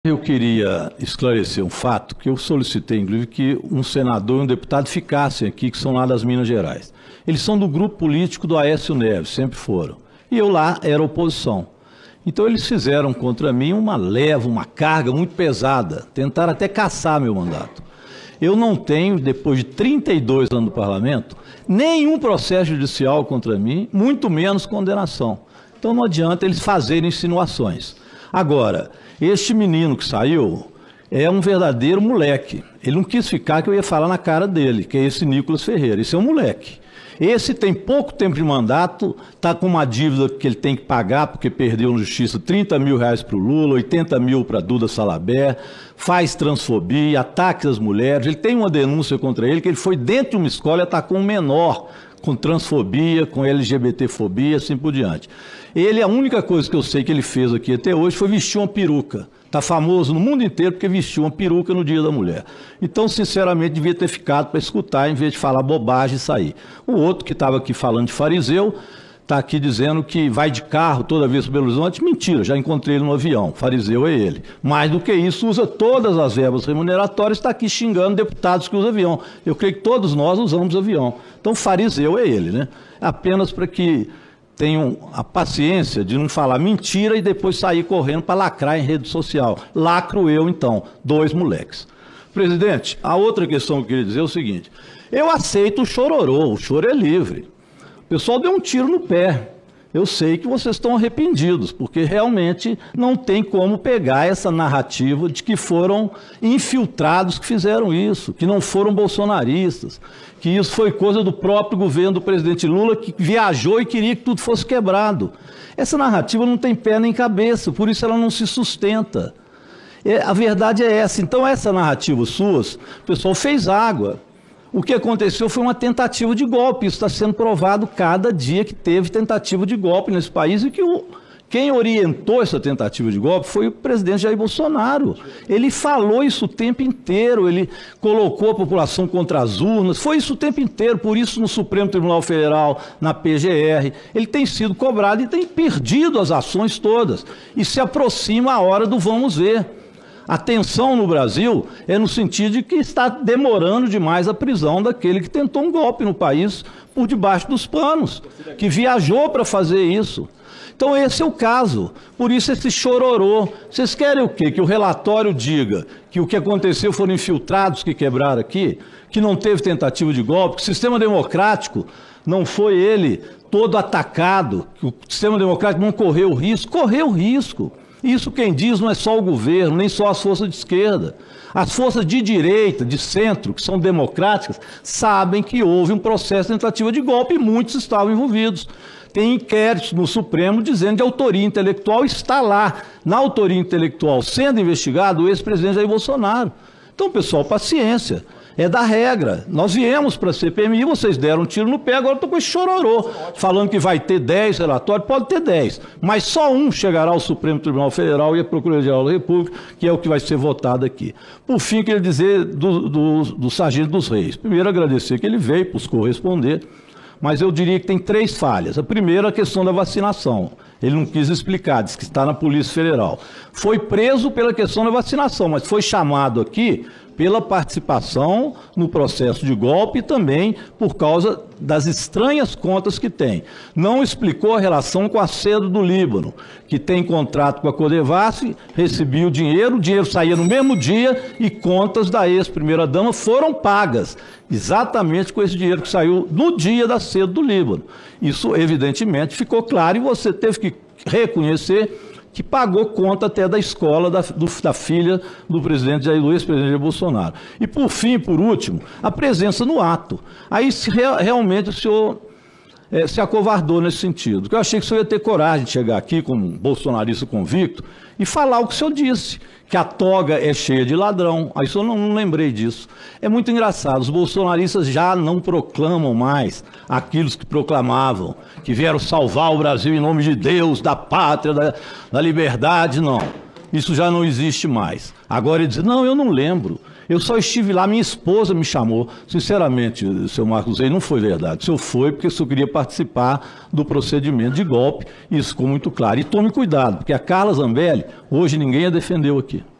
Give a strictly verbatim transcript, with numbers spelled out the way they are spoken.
Eu queria esclarecer um fato que eu solicitei, inclusive, que um senador e um deputado ficassem aqui, que são lá das Minas Gerais. Eles são do grupo político do Aécio Neves, sempre foram. E eu lá era oposição. Então eles fizeram contra mim uma leva, uma carga muito pesada. Tentaram até caçar meu mandato. Eu não tenho, depois de trinta e dois anos no parlamento, nenhum processo judicial contra mim, muito menos condenação. Então não adianta eles fazerem insinuações. Agora, este menino que saiu é um verdadeiro moleque. Ele não quis ficar, que eu ia falar na cara dele, que é esse Nicolas Ferreira. Esse é um moleque. Esse tem pouco tempo de mandato, está com uma dívida que ele tem que pagar, porque perdeu na justiça trinta mil reais para o Lula, oitenta mil para a Duda Salabert, faz transfobia, ataques às mulheres. Ele tem uma denúncia contra ele, que ele foi dentro de uma escola e atacou um menor, com transfobia, com L G B T fobia, assim por diante. Ele, a única coisa que eu sei que ele fez aqui até hoje foi vestir uma peruca. Está famoso no mundo inteiro porque vestiu uma peruca no Dia da Mulher. Então, sinceramente, devia ter ficado para escutar em vez de falar bobagem e sair. O outro que estava aqui falando de fariseu, está aqui dizendo que vai de carro toda vez para Belo Horizonte. Mentira, já encontrei ele no avião. Fariseu é ele. Mais do que isso, usa todas as verbas remuneratórias, está aqui xingando deputados que usam avião. Eu creio que todos nós usamos avião. Então, fariseu é ele, né? Apenas para que tenham a paciência de não falar mentira e depois sair correndo para lacrar em rede social. Lacro eu, então, dois moleques. Presidente, a outra questão que eu queria dizer é o seguinte: eu aceito o chororô, o choro é livre. O pessoal deu um tiro no pé. Eu sei que vocês estão arrependidos, porque realmente não tem como pegar essa narrativa de que foram infiltrados que fizeram isso, que não foram bolsonaristas, que isso foi coisa do próprio governo do presidente Lula, que viajou e queria que tudo fosse quebrado. Essa narrativa não tem pé nem cabeça, por isso ela não se sustenta. É, a verdade é essa. Então, essa narrativa suas, o pessoal fez água. O que aconteceu foi uma tentativa de golpe. Isso está sendo provado cada dia que teve tentativa de golpe nesse país e que o, quem orientou essa tentativa de golpe foi o presidente Jair Bolsonaro. Ele falou isso o tempo inteiro, ele colocou a população contra as urnas, foi isso o tempo inteiro, por isso no Supremo Tribunal Federal, na P G R, ele tem sido cobrado e tem perdido as ações todas. E se aproxima a hora do vamos ver. A tensão no Brasil é no sentido de que está demorando demais a prisão daquele que tentou um golpe no país por debaixo dos panos, que viajou para fazer isso. Então esse é o caso, por isso esse chororô. Vocês querem o quê? Que o relatório diga que o que aconteceu foram infiltrados que quebraram aqui, que não teve tentativa de golpe, que o sistema democrático não foi ele todo atacado, que o sistema democrático não correu risco? Correu risco. Isso quem diz não é só o governo, nem só as forças de esquerda. As forças de direita, de centro, que são democráticas, sabem que houve um processo de tentativa de golpe e muitos estavam envolvidos. Tem inquéritos no Supremo dizendo de autoria intelectual, está lá, na autoria intelectual, sendo investigado o ex-presidente Jair Bolsonaro. Então, pessoal, paciência. É da regra. Nós viemos para a C P M I, vocês deram um tiro no pé, agora estou com esse chororô, falando que vai ter dez relatórios, pode ter dez, mas só um chegará ao Supremo Tribunal Federal e à Procuradoria-Geral da República, que é o que vai ser votado aqui. Por fim, queria dizer do, do, do Sargento dos Reis. Primeiro, agradecer que ele veio, buscou responder, mas eu diria que tem três falhas. A primeira, a questão da vacinação. Ele não quis explicar, disse que está na Polícia Federal. Foi preso pela questão da vacinação, mas foi chamado aqui pela participação no processo de golpe e também por causa das estranhas contas que tem. Não explicou a relação com a Cedo do Líbano, que tem contrato com a Codevasf, recebia o dinheiro, o dinheiro saía no mesmo dia e contas da ex-primeira-dama foram pagas, exatamente com esse dinheiro que saiu no dia da Cedo do Líbano. Isso, evidentemente, ficou claro e você teve que reconhecer que pagou conta até da escola da, do, da filha do presidente Jair, do ex-presidente Jair Bolsonaro. E por fim, por último, a presença no ato. Aí se, realmente o senhor é, se acovardou nesse sentido. Porque eu achei que o senhor ia ter coragem de chegar aqui como um bolsonarista convicto e falar o que o senhor disse, que a toga é cheia de ladrão. Aí eu não, não lembrei disso. É muito engraçado, os bolsonaristas já não proclamam mais aquilo que proclamavam, que vieram salvar o Brasil em nome de Deus, da pátria, da, da liberdade, não. Isso já não existe mais. Agora ele diz, não, eu não lembro. Eu só estive lá, minha esposa me chamou. Sinceramente, seu Marcos Reis, não foi verdade. O senhor foi porque o senhor queria participar do procedimento de golpe. Isso ficou muito claro. E tome cuidado, porque a Carla Zambelli, hoje ninguém a defendeu aqui.